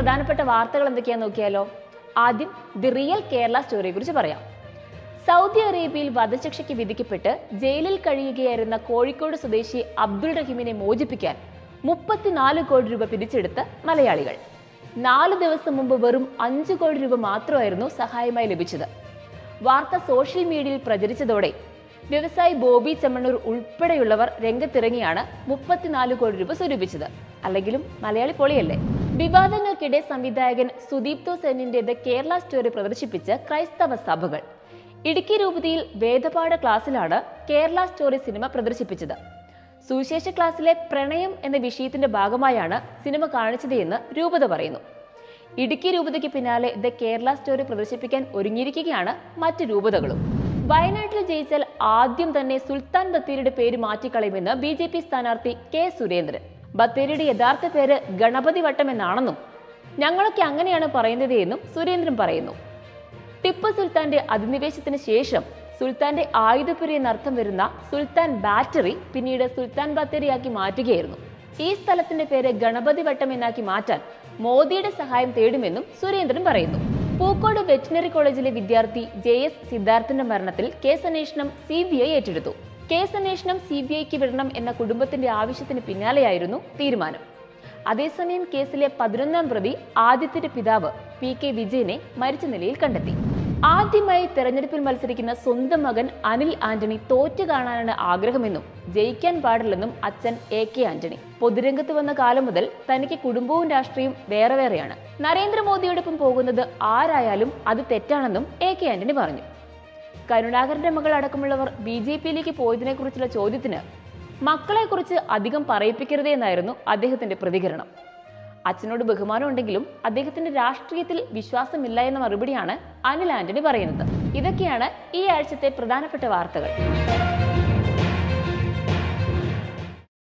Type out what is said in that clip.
പ്രധാനപ്പെട്ട വാർത്തകൾ എന്തൊക്കെയാന്ന് നോക്കിയാലോ. ആദ്യം ദി റിയൽ കേരള സ്റ്റോറിയെ കുറിച്ച് പറയാം. സൗദി അറേബ്യയിൽ വധശിക്ഷയ്ക്ക് വിധിക്കപ്പെട്ട് ജയിലിൽ കഴിയുകയായിരുന്ന കോഴിക്കോട് സ്വദേശി അബ്ദുൾ റഹീമിനെ മോചിപ്പിക്കാൻ 34 കോടി രൂപ പിരിച്ചെടുത്ത മലയാളികൾ. 4 ദിവസം മുമ്പ് വെറും 5 കോടി രൂപ മാത്രമായിരുന്നു സഹായമായി ലഭിച്ചത്. വാർത്ത സോഷ്യൽ മീഡിയയിൽ പ്രചരിച്ചതോടെ വ്യവസായി ബോബി ചെമ്മണ്ണൂർ ഉൾപ്പെടെയുള്ളവർ രംഗത്തിറങ്ങിയാണ് 34 കോടി രൂപ സ്വരൂപിച്ചത്. അല്ലെങ്കിലും മലയാളി പൊളിയല്ലേ. വിവാദങ്ങൾക്കിടെ സംവിധായകൻ സുദീപ്തോ സെന്നിന്റെ ദ കേരള സ്റ്റോറി പ്രദർശിപ്പിച്ച് ക്രൈസ്തവ സഭകൾ. ഇടുക്കി രൂപതയിൽ വേദപാഠ ക്ലാസ്സിലാണ് കേരള സ്റ്റോറി സിനിമ പ്രദർശിപ്പിച്ചത്. സുവിശേഷ ക്ലാസ്സിലെ പ്രണയം എന്ന വിഷയത്തിന്റെ ഭാഗമായാണ് സിനിമ കാണിച്ചത് എന്ന് രൂപത പറയുന്നു. ഇടുക്കി രൂപതയ്ക്ക് പിന്നാലെ ദ കേരള സ്റ്റോറി പ്രദർശിപ്പിക്കാൻ ഒരുങ്ങിയിരിക്കുകയാണ് മറ്റ് രൂപതകളും. വയനാട്ടിൽ ജയിച്ചാൽ ആദ്യം തന്നെ സുൽത്താൻ ബത്തേരിയുടെ പേര് മാറ്റിക്കളയുമെന്ന് BJP സ്ഥാനാർത്ഥി K. സുരേന്ദ്രൻ. ബത്തേരിയുടെ യഥാർത്ഥ പേര് ഗണപതി വട്ടം എന്നാണെന്നും ഞങ്ങളൊക്കെ അങ്ങനെയാണ് പറയുന്നത് എന്നും സുരേന്ദ്രൻ പറയുന്നു. ടിപ്പു സുൽത്താന്റെ അധിനിവേശത്തിന് ശേഷം സുൽത്താന്റെ ആയുധപുരി എന്നർത്ഥം വരുന്ന സുൽത്താൻ ബാറ്ററി പിന്നീട് സുൽത്താൻ ബത്തേരിയാക്കി മാറ്റുകയായിരുന്നു. ഈ സ്ഥലത്തിന്റെ പേര് ഗണപതി വട്ടം എന്നാക്കി മാറ്റാൻ മോദിയുടെ സഹായം തേടുമെന്നും സുരേന്ദ്രൻ പറയുന്നു. പൂക്കോട് വെറ്റിനറി കോളേജിലെ വിദ്യാർത്ഥി JS സിദ്ധാർത്ഥന്റെ മരണത്തിൽ കേസന്വേഷണം CBI ഏറ്റെടുത്തു. കേസന്വേഷണം CBIക്ക് വിടണം എന്ന കുടുംബത്തിന്റെ ആവശ്യത്തിന് പിന്നാലെയായിരുന്നു തീരുമാനം. അതേസമയം കേസിലെ 11ാം പ്രതി ആദിത്യന്റെ പിതാവ് PK വിജയനെ മരിച്ച നിലയിൽ കണ്ടെത്തി. ആദ്യമായി തെരഞ്ഞെടുപ്പിൽ മത്സരിക്കുന്ന സ്വന്തം മകൻ അനിൽ ആന്റണി തോറ്റു കാണാനാണ് ആഗ്രഹമെന്നും ജയിക്കാൻ പാടില്ലെന്നും അച്ഛൻ AK ആന്റണി. പൊതുരംഗത്ത് വന്ന കാലം മുതൽ തനിക്ക് കുടുംബവും രാഷ്ട്രീയവും വേറെ വേറെയാണ്. നരേന്ദ്രമോദിയോടൊപ്പം പോകുന്നത് ആരായാലും അത് തെറ്റാണെന്നും AK ആന്റണി പറഞ്ഞു. കരുണാകരന്റെ മകൾ അടക്കമുള്ളവർ BJPയിലേക്ക് പോയതിനെ കുറിച്ചുള്ള ചോദ്യത്തിന് മക്കളെക്കുറിച്ച് അധികം പറയിപ്പിക്കരുതേ എന്നായിരുന്നു അദ്ദേഹത്തിന്റെ പ്രതികരണം. അച്ഛനോട് ബഹുമാനം ഉണ്ടെങ്കിലും അദ്ദേഹത്തിന്റെ രാഷ്ട്രീയത്തിൽ വിശ്വാസമില്ല എന്ന മറുപടിയാണ് അനിൽ ആന്റണി പറയുന്നത്. ഇതൊക്കെയാണ് ഈ ആഴ്ചത്തെ പ്രധാനപ്പെട്ട വാർത്തകൾ.